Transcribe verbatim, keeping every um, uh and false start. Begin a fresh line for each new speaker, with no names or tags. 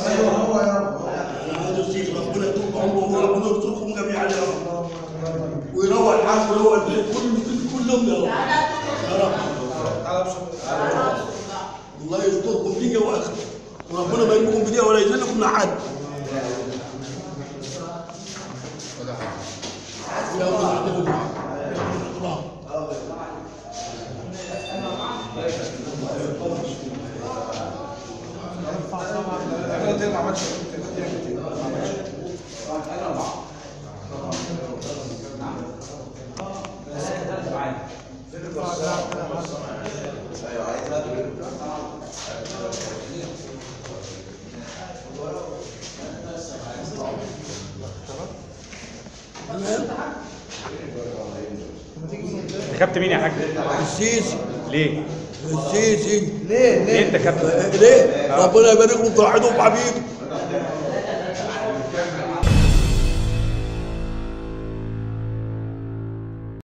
ايوه هو يابا.
هذا الشيخ ربنا يطول عمره وربنا يرزقكم جميعا يا رب. ويروح الحاج ويروح البيت كل كلهم يا رب. يا رب.
تعالى بشكل.
الله يستركم دنيا واخره. وربنا ما يرميكم بدنيا ولا يذلكم لحد. يا رب.
ما عملش ما عملش انا اربعه ايوه عايز
انتخبت مين يا حاج؟
السيسي.
ليه؟
السيسي.
ليه
ليه انتخبت؟
ليه؟ ربنا يبارك لكم في واحدهم وحبيبكم.